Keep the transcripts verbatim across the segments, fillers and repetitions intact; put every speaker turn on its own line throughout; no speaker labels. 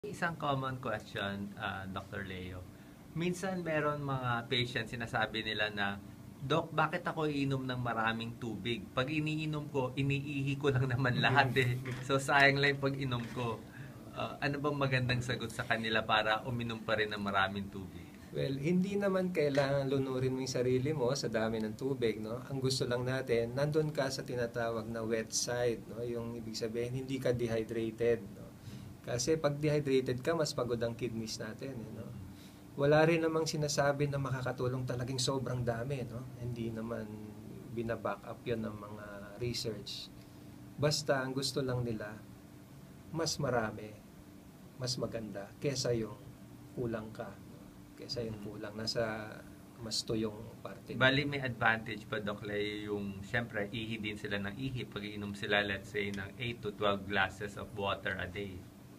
Isang common question, uh, Doctor Leo. Minsan meron mga patients sinasabi nila na, Dok, bakit ako iinom ng maraming tubig? Pag iniinom ko, iniihi ko lang naman lahat eh. So sayang lang pag inom ko. Uh, ano bang magandang sagot sa kanila para uminom pa rin ng maraming tubig?
Well, hindi naman kailangan lunurin mo yung sarili mo sa dami ng tubig, no? Ang gusto lang natin, nandun ka sa tinatawag na wet side, no? Yung ibig sabihin, hindi ka dehydrated, no? Kasi pag dehydrated ka, mas pagod ang kidneys natin, eh, no? Wala rin namang sinasabi na makakatulong talagang sobrang dami, no? Hindi naman binaback up yun ng mga research. Basta, ang gusto lang nila, mas marami, mas maganda, kesa yung kulang ka. Kesa yung kulang, nasa mas tuyong parte.
Bali may advantage pa, Doc Leo, yung siyempre ihi din sila ng ihi pag iinom sila, let's say, ng eight to twelve glasses of water a day.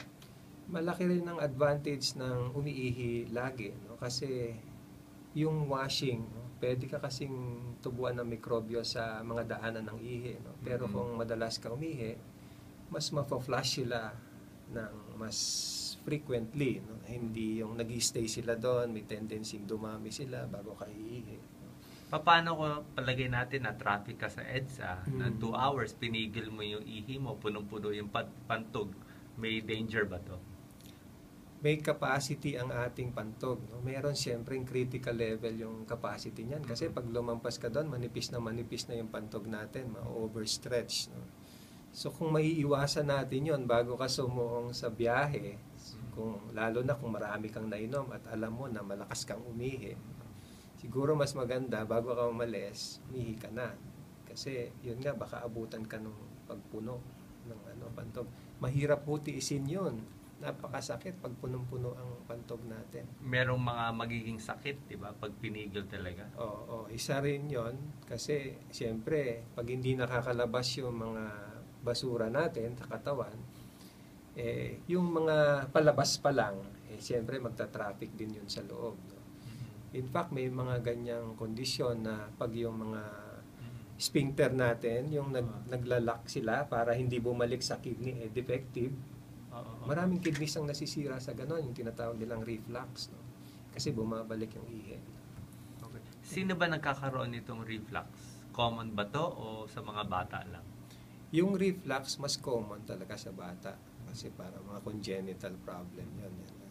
Malaki rin ang advantage ng umiihi lagi, no? Kasi yung washing, no? Pwede ka kasing tubuan ng mikrobyo sa mga daanan ng ihi, no? Pero mm-hmm. kung madalas ka umihi, mas mapa-flush sila ng mas frequently, no? Hindi yung nag-stay sila doon, may tendency dumami sila bago ka iihi.
Paano ko palagay natin na traffic ka sa EDSA, hmm. na two hours, pinigil mo yung ihi mo, punong-puno yung pantog, may danger ba to?
May capacity ang ating pantog, no? Meron siyempre yung critical level yung capacity niyan. Kasi pag lumampas ka doon, manipis na manipis na yung pantog natin, ma-overstretch, no? So kung maiiwasan natin yon bago ka sumuong sa biyahe, kung lalo na kung marami kang nainom at alam mo na malakas kang umihi, siguro mas maganda bago ka umalis, umihi ka na. Kasi yun nga, baka abutan ka ng pagpuno ng ano, pantog. Mahirap po tiisin yun. Napakasakit pag punong-puno ang pantog natin.
Merong mga magiging sakit, di ba? Pag pinigil talaga.
Oo, oo, isa rin yon. Kasi siyempre, pag hindi nakakalabas yung mga basura natin sa katawan, eh, yung mga palabas pa lang, eh, siyempre magta-traffic din yun sa loob, no? In fact, may mga ganyang kondisyon na pag yung mga sphincter natin, yung nag, naglalak sila para hindi bumalik sa kidney, eh, defective. Maraming kidneys ang nasisira sa ganon, yung tinatawag nilang reflux, no? Kasi bumabalik yung ihi.
Okay. Sino ba nagkakaroon nitong reflux? Common ba to o sa mga bata lang?
Yung reflux, mas common talaga sa bata. Kasi para mga congenital problem yun. Yan.